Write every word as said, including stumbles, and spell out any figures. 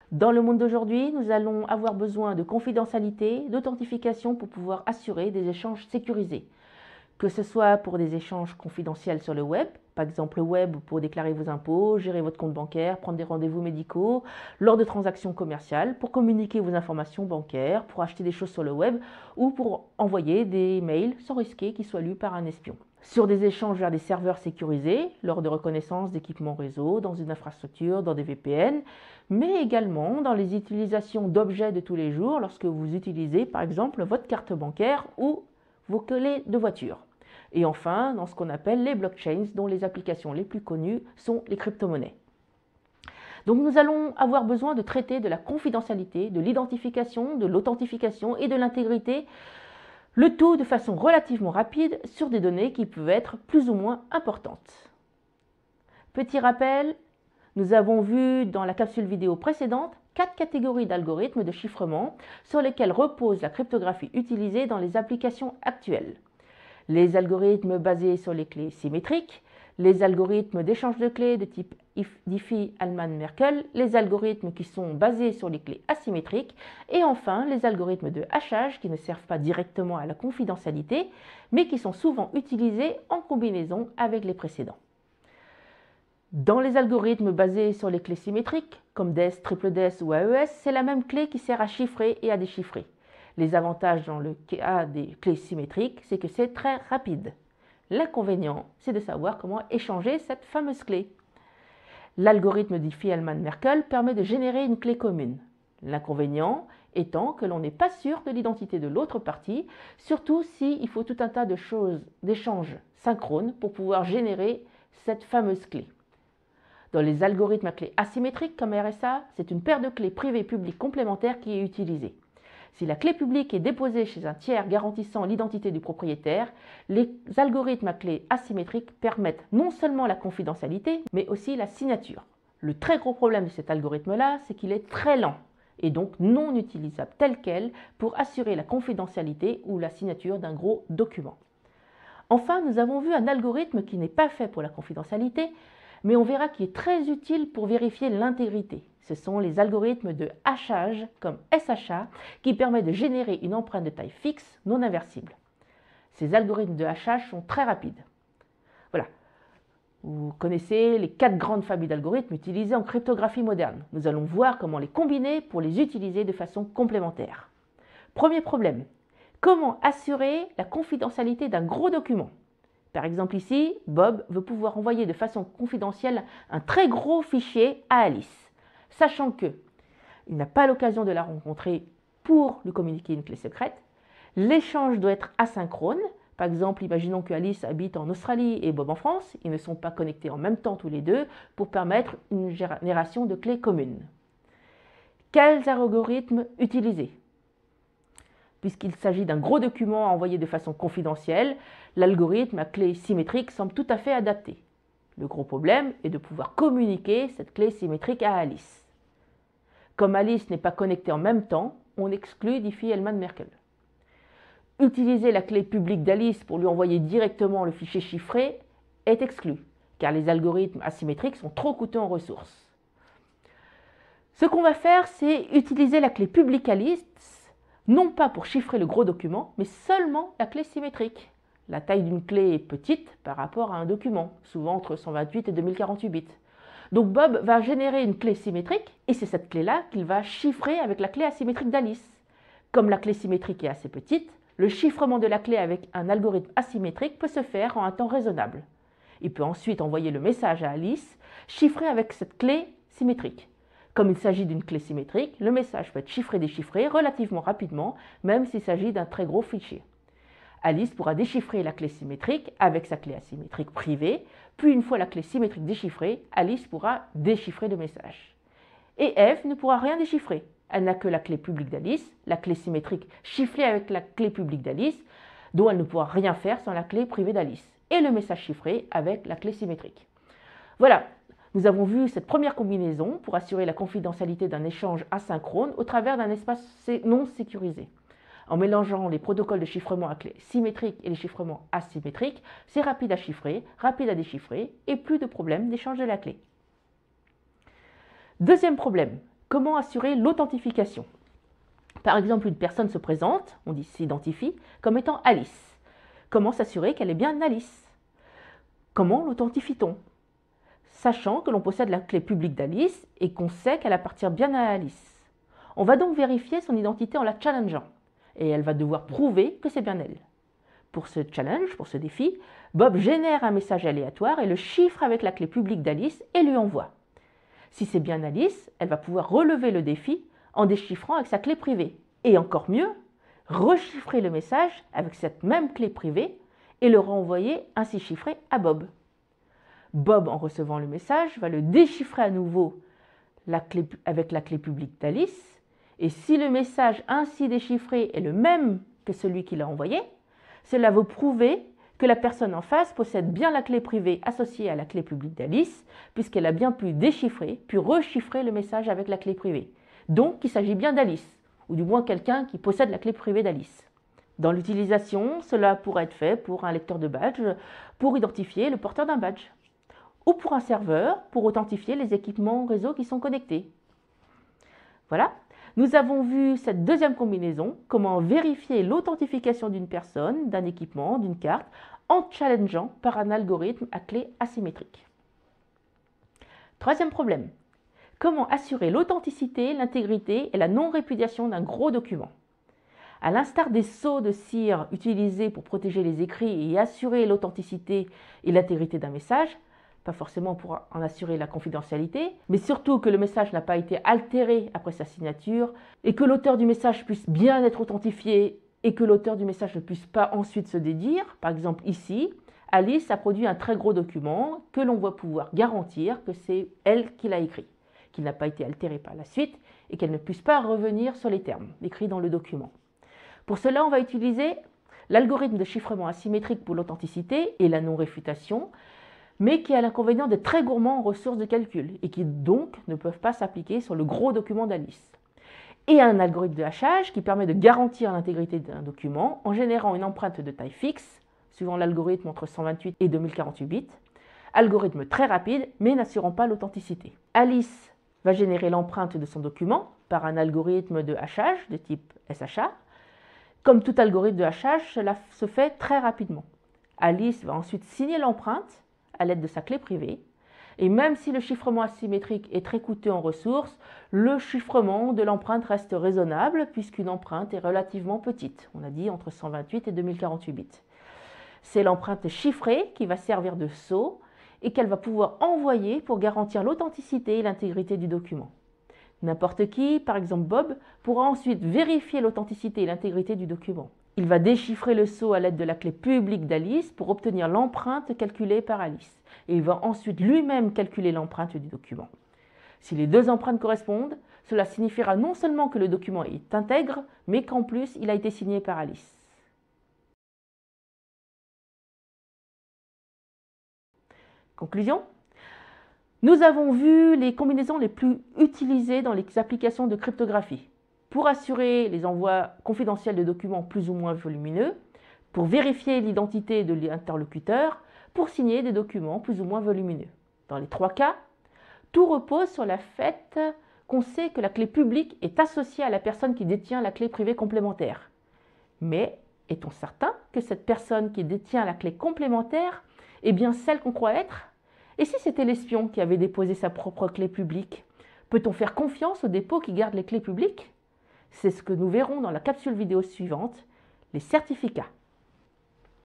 Dans le monde d'aujourd'hui, nous allons avoir besoin de confidentialité, d'authentification pour pouvoir assurer des échanges sécurisés. Que ce soit pour des échanges confidentiels sur le web, par exemple le web pour déclarer vos impôts, gérer votre compte bancaire, prendre des rendez-vous médicaux, lors de transactions commerciales, pour communiquer vos informations bancaires, pour acheter des choses sur le web ou pour envoyer des mails sans risquer qu'ils soient lus par un espion. Sur des échanges vers des serveurs sécurisés, lors de reconnaissance d'équipements réseau, dans une infrastructure, dans des V P N, mais également dans les utilisations d'objets de tous les jours lorsque vous utilisez par exemple votre carte bancaire ou vos clés de voiture. Et enfin, dans ce qu'on appelle les blockchains, dont les applications les plus connues sont les crypto-monnaies. Donc nous allons avoir besoin de traiter de la confidentialité, de l'identification, de l'authentification et de l'intégrité, le tout de façon relativement rapide sur des données qui peuvent être plus ou moins importantes. Petit rappel, nous avons vu dans la capsule vidéo précédente quatre catégories d'algorithmes de chiffrement sur lesquels repose la cryptographie utilisée dans les applications actuelles. Les algorithmes basés sur les clés symétriques, les algorithmes d'échange de clés de type Diffie-Hellman-Merkle, les algorithmes qui sont basés sur les clés asymétriques et enfin les algorithmes de hachage qui ne servent pas directement à la confidentialité mais qui sont souvent utilisés en combinaison avec les précédents. Dans les algorithmes basés sur les clés symétriques, comme D E S, triple D E S ou A E S, c'est la même clé qui sert à chiffrer et à déchiffrer. Les avantages dans le cas des clés symétriques, c'est que c'est très rapide. L'inconvénient, c'est de savoir comment échanger cette fameuse clé. L'algorithme Diffie-Hellman-Merkle permet de générer une clé commune. L'inconvénient étant que l'on n'est pas sûr de l'identité de l'autre partie, surtout s'il faut tout un tas de choses, d'échanges synchrones pour pouvoir générer cette fameuse clé. Dans les algorithmes à clés asymétriques comme R S A, c'est une paire de clés privées publiques complémentaires qui est utilisée. Si la clé publique est déposée chez un tiers garantissant l'identité du propriétaire, les algorithmes à clés asymétriques permettent non seulement la confidentialité, mais aussi la signature. Le très gros problème de cet algorithme-là, c'est qu'il est très lent et donc non utilisable tel quel pour assurer la confidentialité ou la signature d'un gros document. Enfin, nous avons vu un algorithme qui n'est pas fait pour la confidentialité, mais on verra qu'il est très utile pour vérifier l'intégrité. Ce sont les algorithmes de hachage, comme S H A, qui permettent de générer une empreinte de taille fixe, non inversible. Ces algorithmes de hachage sont très rapides. Voilà. Vous connaissez les quatre grandes familles d'algorithmes utilisés en cryptographie moderne. Nous allons voir comment les combiner pour les utiliser de façon complémentaire. Premier problème. Comment assurer la confidentialité d'un gros document ? Par exemple ici, Bob veut pouvoir envoyer de façon confidentielle un très gros fichier à Alice, sachant qu'il n'a pas l'occasion de la rencontrer pour lui communiquer une clé secrète. L'échange doit être asynchrone. Par exemple, imaginons que Alice habite en Australie et Bob en France. Ils ne sont pas connectés en même temps tous les deux pour permettre une génération de clés communes. Quels algorithmes utiliser ? Puisqu'il s'agit d'un gros document envoyé de façon confidentielle, l'algorithme à clé symétrique semble tout à fait adapté. Le gros problème est de pouvoir communiquer cette clé symétrique à Alice. Comme Alice n'est pas connectée en même temps, on exclut Diffie-Hellman-Merkle. Utiliser la clé publique d'Alice pour lui envoyer directement le fichier chiffré est exclu, car les algorithmes asymétriques sont trop coûteux en ressources. Ce qu'on va faire, c'est utiliser la clé publique Alice, non pas pour chiffrer le gros document, mais seulement la clé symétrique. La taille d'une clé est petite par rapport à un document, souvent entre cent vingt-huit et deux mille quarante-huit bits. Donc Bob va générer une clé symétrique, et c'est cette clé-là qu'il va chiffrer avec la clé asymétrique d'Alice. Comme la clé symétrique est assez petite, le chiffrement de la clé avec un algorithme asymétrique peut se faire en un temps raisonnable. Il peut ensuite envoyer le message à Alice, chiffré avec cette clé symétrique. Comme il s'agit d'une clé symétrique, le message peut être chiffré-déchiffré relativement rapidement, même s'il s'agit d'un très gros fichier. Alice pourra déchiffrer la clé symétrique avec sa clé asymétrique privée, puis une fois la clé symétrique déchiffrée, Alice pourra déchiffrer le message. Et Eve ne pourra rien déchiffrer. Elle n'a que la clé publique d'Alice, la clé symétrique chiffrée avec la clé publique d'Alice, dont elle ne pourra rien faire sans la clé privée d'Alice, et le message chiffré avec la clé symétrique. Voilà. Nous avons vu cette première combinaison pour assurer la confidentialité d'un échange asynchrone au travers d'un espace non sécurisé. En mélangeant les protocoles de chiffrement à clé symétrique et les chiffrements asymétriques, c'est rapide à chiffrer, rapide à déchiffrer et plus de problèmes d'échange de la clé. Deuxième problème, Comment assurer l'authentification? Par exemple, une personne se présente, on dit s'identifie, comme étant Alice. Comment s'assurer qu'elle est bien Alice? Comment l'authentifie-t-on? Sachant que l'on possède la clé publique d'Alice et qu'on sait qu'elle appartient bien à Alice. On va donc vérifier son identité en la challengeant, et elle va devoir prouver que c'est bien elle. Pour ce challenge, pour ce défi, Bob génère un message aléatoire et le chiffre avec la clé publique d'Alice et lui envoie. Si c'est bien Alice, elle va pouvoir relever le défi en déchiffrant avec sa clé privée. Et encore mieux, rechiffrer le message avec cette même clé privée et le renvoyer ainsi chiffré à Bob. Bob, en recevant le message, va le déchiffrer à nouveau la clé, avec la clé publique d'Alice. Et si le message ainsi déchiffré est le même que celui qu'il a envoyé, cela va prouver que la personne en face possède bien la clé privée associée à la clé publique d'Alice, puisqu'elle a bien pu déchiffrer, puis rechiffrer le message avec la clé privée. Donc, il s'agit bien d'Alice, ou du moins quelqu'un qui possède la clé privée d'Alice. Dans l'utilisation, cela pourrait être fait pour un lecteur de badge, pour identifier le porteur d'un badge, ou pour un serveur, pour authentifier les équipements réseau qui sont connectés. Voilà. Nous avons vu cette deuxième combinaison, comment vérifier l'authentification d'une personne, d'un équipement, d'une carte, en challengeant par un algorithme à clé asymétrique. Troisième problème, comment assurer l'authenticité, l'intégrité et la non-répudiation d'un gros document. À l'instar des sceaux de cire utilisés pour protéger les écrits et assurer l'authenticité et l'intégrité d'un message, pas forcément pour en assurer la confidentialité, mais surtout que le message n'a pas été altéré après sa signature et que l'auteur du message puisse bien être authentifié et que l'auteur du message ne puisse pas ensuite se dédire. Par exemple ici, Alice a produit un très gros document que l'on va pouvoir garantir que c'est elle qui l'a écrit, qu'il n'a pas été altéré par la suite et qu'elle ne puisse pas revenir sur les termes écrits dans le document. Pour cela, on va utiliser l'algorithme de chiffrement asymétrique pour l'authenticité et la non-réfutation, mais qui a l'inconvénient d'être très gourmand en ressources de calcul et qui donc ne peuvent pas s'appliquer sur le gros document d'Alice. Et un algorithme de hachage qui permet de garantir l'intégrité d'un document en générant une empreinte de taille fixe, suivant l'algorithme entre cent vingt-huit et deux mille quarante-huit bits, algorithme très rapide mais n'assurant pas l'authenticité. Alice va générer l'empreinte de son document par un algorithme de hachage de type S H A. Comme tout algorithme de hachage, cela se fait très rapidement. Alice va ensuite signer l'empreinte à l'aide de sa clé privée. Et même si le chiffrement asymétrique est très coûteux en ressources, le chiffrement de l'empreinte reste raisonnable puisqu'une empreinte est relativement petite. On a dit entre cent vingt-huit et deux mille quarante-huit bits. C'est l'empreinte chiffrée qui va servir de sceau et qu'elle va pouvoir envoyer pour garantir l'authenticité et l'intégrité du document. N'importe qui, par exemple Bob, pourra ensuite vérifier l'authenticité et l'intégrité du document. Il va déchiffrer le sceau à l'aide de la clé publique d'Alice pour obtenir l'empreinte calculée par Alice. Et il va ensuite lui-même calculer l'empreinte du document. Si les deux empreintes correspondent, cela signifiera non seulement que le document est intègre, mais qu'en plus il a été signé par Alice. Conclusion ? Nous avons vu les combinaisons les plus utilisées dans les applications de cryptographie. Pour assurer les envois confidentiels de documents plus ou moins volumineux, pour vérifier l'identité de l'interlocuteur, pour signer des documents plus ou moins volumineux. Dans les trois cas, tout repose sur le fait qu'on sait que la clé publique est associée à la personne qui détient la clé privée complémentaire. Mais est-on certain que cette personne qui détient la clé complémentaire est bien celle qu'on croit être? Et si c'était l'espion qui avait déposé sa propre clé publique? Peut-on faire confiance au dépôt qui garde les clés publiques? C'est ce que nous verrons dans la capsule vidéo suivante, les certificats.